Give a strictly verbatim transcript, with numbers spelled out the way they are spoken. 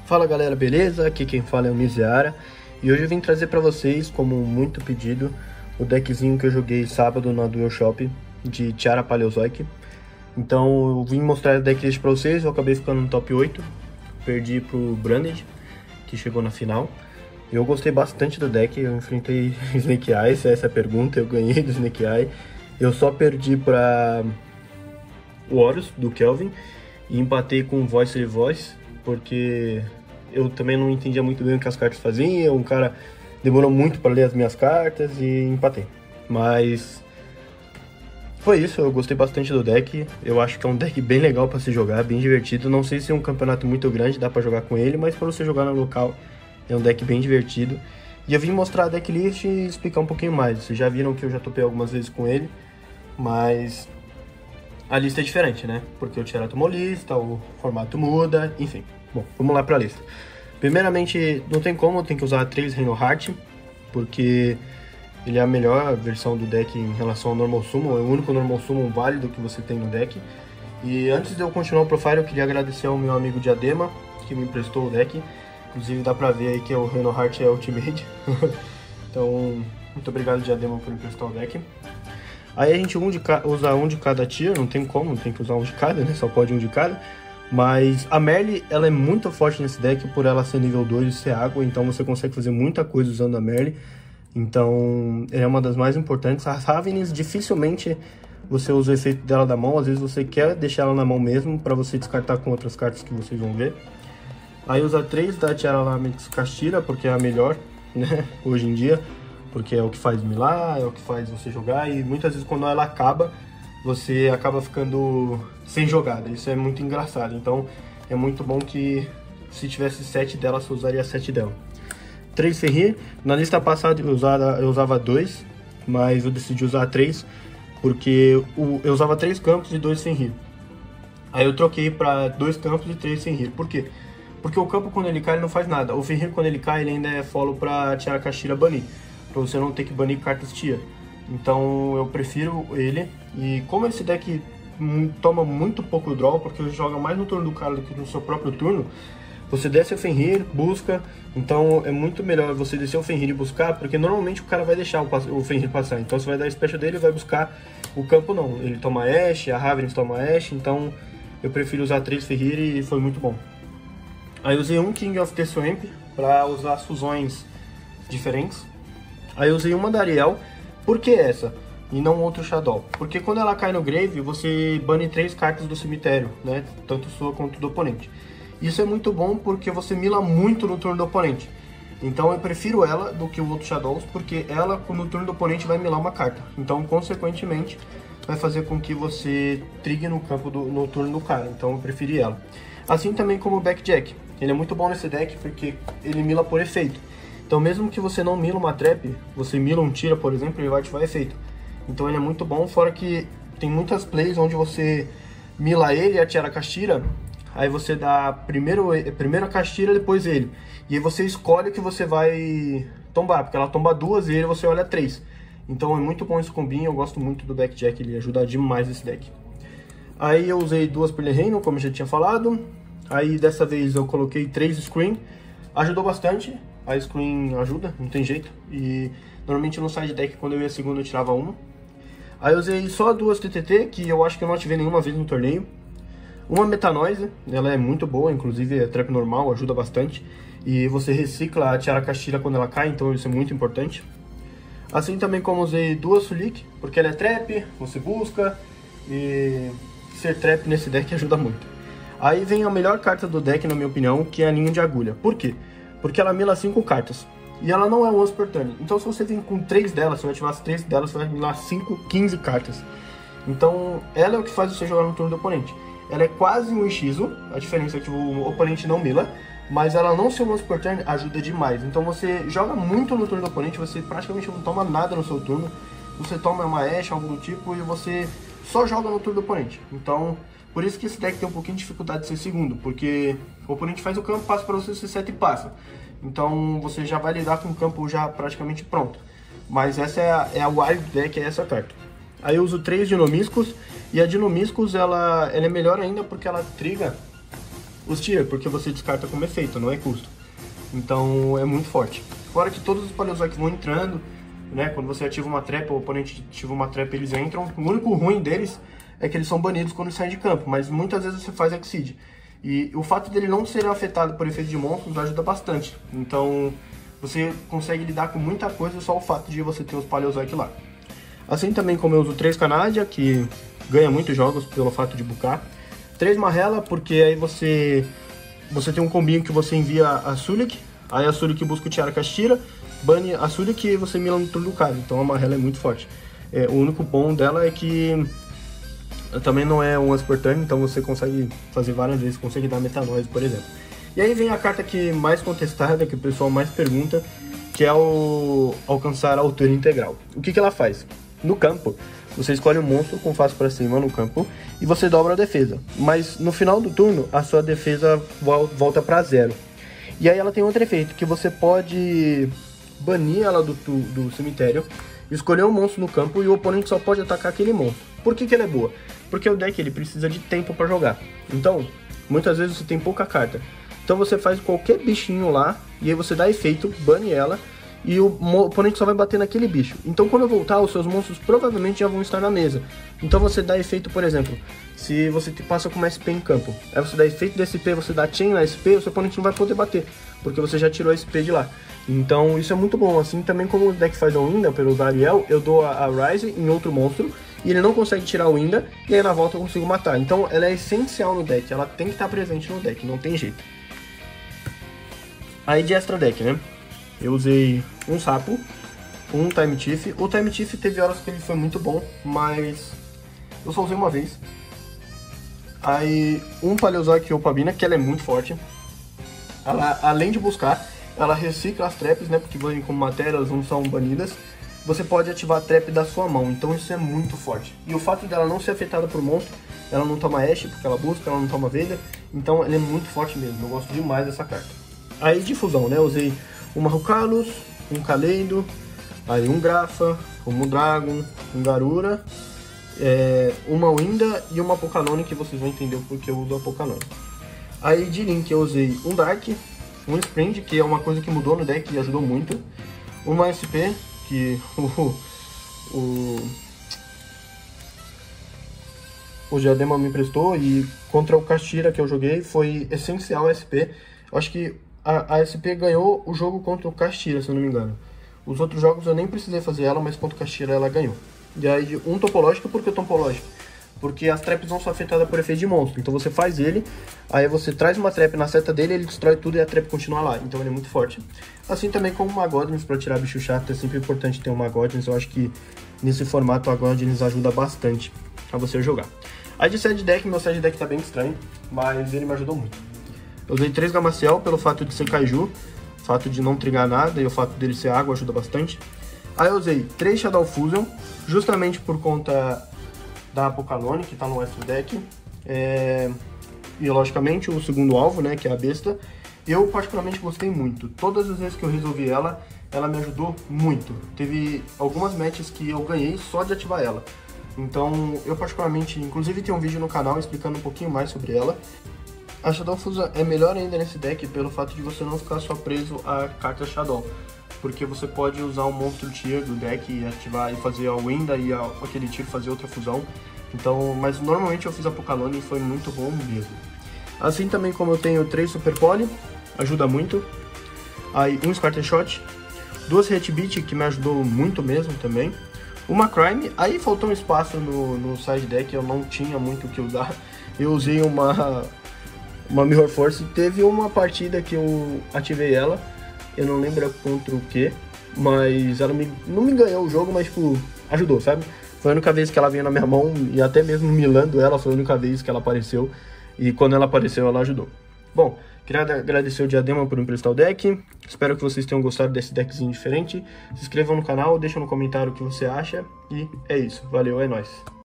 Fala galera, beleza? Aqui quem fala é o Miziara e hoje eu vim trazer pra vocês, como muito pedido, o deckzinho que eu joguei sábado na Duel Shop de Tiara Paleozoic. Então eu vim mostrar a decklist pra vocês, eu acabei ficando no top oito, perdi pro Branded, que chegou na final. Eu gostei bastante do deck, eu enfrentei Snake Eye, se essa é a pergunta, eu ganhei do Snake Eye. Eu só perdi pra o Horus, do Kelvin, e empatei com Voice e Voice, porque eu também não entendia muito bem o que as cartas faziam, o cara demorou muito para ler as minhas cartas e empatei. Mas foi isso, eu gostei bastante do deck, eu acho que é um deck bem legal para se jogar, bem divertido. Não sei se é um campeonato muito grande, dá para jogar com ele, mas para você jogar no local é um deck bem divertido. E eu vim mostrar a decklist e explicar um pouquinho mais. Vocês já viram que eu já topei algumas vezes com ele, mas a lista é diferente, né? Porque o Tiara tomou lista, o formato muda, enfim. Bom, vamos lá para a lista. Primeiramente, não tem como, tem que usar três Reinhardt, porque ele é a melhor versão do deck em relação ao Normal Summon, é o único Normal Summon válido que você tem no deck. E antes de eu continuar o profile, eu queria agradecer ao meu amigo Diadema, que me emprestou o deck. Inclusive dá pra ver aí que o Reinhardt é Ultimate. Então, muito obrigado Diadema por emprestar o deck. Aí a gente um de usa um de cada tier, não tem como, tem que usar um de cada, né? Só pode um de cada. Mas a Merle, ela é muito forte nesse deck por ela ser nível dois e ser água, então você consegue fazer muita coisa usando a Merle. Então, ela é uma das mais importantes. A Ravens, dificilmente você usa o efeito dela da mão, às vezes você quer deixar ela na mão mesmo, para você descartar com outras cartas que vocês vão ver. Aí usa três da Tiara Lamix Castira, porque é a melhor, né, hoje em dia. Porque é o que faz milar, é o que faz você jogar, e muitas vezes quando ela acaba, você acaba ficando sem jogada. Isso é muito engraçado, então é muito bom que se tivesse sete dela, você usaria sete dela. três Fenrir, na lista passada eu usava, eu usava dois, mas eu decidi usar três, porque eu usava três campos e dois Fenrir. Aí eu troquei para dois campos e três Fenrir. Por quê? Porque o campo quando ele cai ele não faz nada, o Fenrir quando ele cai ele ainda é follow para Tiara Castira banir, para você não ter que banir cartas tier. Então eu prefiro ele, e como esse deck toma muito pouco draw, porque ele joga mais no turno do cara do que no seu próprio turno, você desce o Fenrir, busca, então é muito melhor você descer o Fenrir e buscar, porque normalmente o cara vai deixar o Fenrir passar, então você vai dar a special dele e vai buscar. O campo não, ele toma Ashe, a Ravens toma Ashe, então eu prefiro usar três Fenrir e foi muito bom. Aí eu usei um King of the Swamp para usar as fusões diferentes. Aí eu usei uma da Ariel. Por que essa? E não outro Shadow? Porque quando ela cai no Grave, você bane três cartas do cemitério, né? Tanto sua quanto do oponente. Isso é muito bom porque você mila muito no turno do oponente. Então eu prefiro ela do que o outro Shadows, porque ela no turno do oponente vai milar uma carta. Então, consequentemente, vai fazer com que você trigue no campo do, no turno do cara. Então eu preferi ela. Assim também como o Backjack. Ele é muito bom nesse deck porque ele mila por efeito. Então mesmo que você não mila uma trap, você mila um tira, por exemplo, ele vai ativar efeito. Então ele é muito bom, fora que tem muitas plays onde você mila ele e a Tiara Castira, aí você dá primeiro, primeiro a Castira, depois ele. E aí você escolhe o que você vai tombar, porque ela tomba duas e ele você olha três. Então é muito bom esse combinho, eu gosto muito do Backjack, ele ajuda demais esse deck. Aí eu usei duas Pearl Reino, como eu já tinha falado. Aí dessa vez eu coloquei três Screen, ajudou bastante. A Screen ajuda, não tem jeito. E normalmente no side deck, quando eu ia segundo, eu tirava uma. Aí eu usei só duas T T T, que eu acho que eu não ativei nenhuma vez no torneio. Uma Metanoise, ela é muito boa, inclusive é trap normal, ajuda bastante. E você recicla a Tiara Castira quando ela cai, então isso é muito importante. Assim também como usei duas Sulik, porque ela é trap, você busca. E ser trap nesse deck ajuda muito. Aí vem a melhor carta do deck, na minha opinião, que é a Ninho de Agulha. Por quê? Porque ela mila cinco cartas. E ela não é once per turn. Então se você vem com três delas, você vai ativar as três delas, você vai milar cinco, quinze cartas. Então ela é o que faz você jogar no turno do oponente. Ela é quase um Ishizu, a diferença é que o oponente não mila, mas ela não ser once per turn ajuda demais. Então você joga muito no turno do oponente, você praticamente não toma nada no seu turno. Você toma uma Ashe, algo do tipo, e você só joga no turno do oponente. Então por isso que esse deck tem um pouquinho de dificuldade de ser segundo, porque o oponente faz o campo, passa para você, você seta e passa. Então você já vai lidar com o campo já praticamente pronto. Mas essa é a, é a wild deck, é essa carta. Aí eu uso três Dinomiscos, e a Dinomiscos ela, ela é melhor ainda porque ela triga os tier, porque você descarta como efeito, não é custo. Então é muito forte. Fora que todos os Paleozoic vão entrando, né? Quando você ativa uma trap, o oponente ativa uma trap, eles entram. O único ruim deles é que eles são banidos quando saem de campo, mas muitas vezes você faz Exceed. E o fato dele não ser afetado por efeito de monstros ajuda bastante. Então você consegue lidar com muita coisa só o fato de você ter os Paleozoic lá. Assim também como eu uso três Canadia, que ganha muitos jogos pelo fato de bucar. três Marrella, porque aí você, você tem um combinho que você envia a Sulik, aí a Sulik busca o Tiara Castira, bane a Sulik e você mila no turno do cara. Então a Marrella é muito forte. É, o único bom dela é que também não é um once per turn, então você consegue fazer várias vezes, consegue dar metanoise, por exemplo. E aí vem a carta que mais contestada, que o pessoal mais pergunta, que é o alcançar a altura integral. O que, que ela faz? No campo, você escolhe um monstro com face para cima no campo e você dobra a defesa. Mas no final do turno, a sua defesa volta para zero. E aí ela tem outro efeito, que você pode banir ela do, do cemitério, escolher um monstro no campo e o oponente só pode atacar aquele monstro. Por que, que ela é boa? Porque o deck ele precisa de tempo para jogar. Então, muitas vezes você tem pouca carta. Então você faz qualquer bichinho lá, e aí você dá efeito, bane ela, e o oponente só vai bater naquele bicho. Então quando eu voltar, os seus monstros provavelmente já vão estar na mesa. Então você dá efeito, por exemplo, se você passa com uma S P em campo, aí você dá efeito da S P, você dá chain na S P, o seu oponente não vai poder bater, porque você já tirou a S P de lá. Então isso é muito bom. Assim também como o deck faz a Winda pelo Zariel, eu dou a, a Rise em outro monstro, e ele não consegue tirar o Winda, e aí na volta eu consigo matar. Então ela é essencial no deck, ela tem que estar presente no deck, não tem jeito. Aí de extra deck, né? Eu usei um Sapo, um Time Thief. O Time Thief teve horas que ele foi muito bom, mas eu só usei uma vez. Aí um Paleozoic Opabina, que ela é muito forte. Ela, além de buscar, ela recicla as traps, né? Porque vêm como matéria, elas não são banidas. Você pode ativar a trap da sua mão, então isso é muito forte. E o fato dela não ser afetada por monstro, ela não toma Ashe, porque ela busca, ela não toma Veiga. Então ela é muito forte mesmo, eu gosto demais dessa carta. Aí de fusão, né? Eu usei um Marrucalos, um Kaleido, aí um Grafa, um Mudragon, um Garura, é, uma Winda e uma Apocanone, que vocês vão entender o porquê eu uso a Apocanone. Aí de Link eu usei um Dark, um Sprint, que é uma coisa que mudou no deck e ajudou muito, uma S P, que o, o, o Diadema me emprestou, e contra o Castira que eu joguei foi essencial a S P. Eu acho que A, a S P ganhou o jogo contra o Castira, se eu não me engano. Os outros jogos eu nem precisei fazer ela, mas contra o Castira ela ganhou. E aí, um topológico, por que topológico? Porque as traps não são afetadas por efeito de monstro. Então você faz ele, aí você traz uma trap na seta dele, ele destrói tudo e a trap continua lá. Então ele é muito forte. Assim também como o Magodins, para tirar bicho chato, é sempre importante ter um Magodins. Eu acho que nesse formato o Magodins ajuda bastante a você jogar. Aí de side deck, meu side deck tá bem estranho, mas ele me ajudou muito. Eu usei três Gamaciel pelo fato de ser Kaiju, o fato de não trigar nada e o fato dele ser água ajuda bastante. Aí eu usei três Shadow Fusion, justamente por conta da Apocanone, que tá no extra deck. É... E logicamente o segundo alvo, né, que é a besta. Eu particularmente gostei muito. Todas as vezes que eu resolvi ela, ela me ajudou muito. Teve algumas matches que eu ganhei só de ativar ela. Então eu particularmente, inclusive tem um vídeo no canal explicando um pouquinho mais sobre ela. A Shadow Fusion é melhor ainda nesse deck pelo fato de você não ficar só preso a carta Shadow, porque você pode usar um monstro tier do deck e ativar e fazer a Winda e a, aquele tier fazer outra fusão. Então, mas normalmente eu fiz a Apocanone e foi muito bom mesmo. Assim também como eu tenho três Super Poly, ajuda muito. Aí um Scatter Shot, duas Hit Beat que me ajudou muito mesmo também. Uma Crime, aí faltou um espaço no, no side deck, eu não tinha muito o que usar. Eu usei uma... uma Mirror Force. Teve uma partida que eu ativei ela, eu não lembro contra o que, mas ela me, não me ganhou o jogo, mas tipo, ajudou, sabe? Foi a única vez que ela veio na minha mão, e até mesmo milando ela, foi a única vez que ela apareceu, e quando ela apareceu, ela ajudou. Bom, queria agradecer o Diadema por emprestar o deck, espero que vocês tenham gostado desse deckzinho diferente, se inscrevam no canal, deixa no comentário o que você acha, e é isso, valeu, é nóis!